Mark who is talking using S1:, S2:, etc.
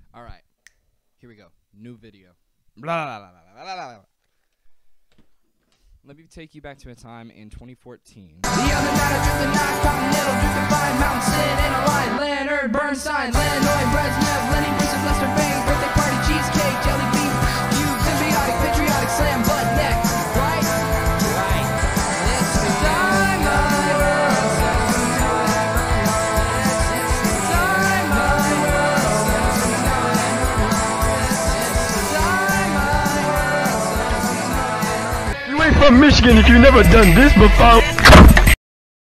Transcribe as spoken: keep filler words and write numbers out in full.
S1: All right, here we go. New video. Blah, blah, blah, blah, blah, blah. Let me take you back to a time in twenty fourteen.
S2: The other night I took the knife, continental, took the fine mountain, sit in a line. Leonard Bernstein, Lanoy, Brezhnev, Lenny Bruce, Lester Bangs, birthday party, cheesecake, jelly bean, cube, symbiotic, patriotic, slam, butt neck, right? Right. It's the diamond world. It's the diamond world. It's the diamond world.
S3: You ain't from Michigan if you never done this before.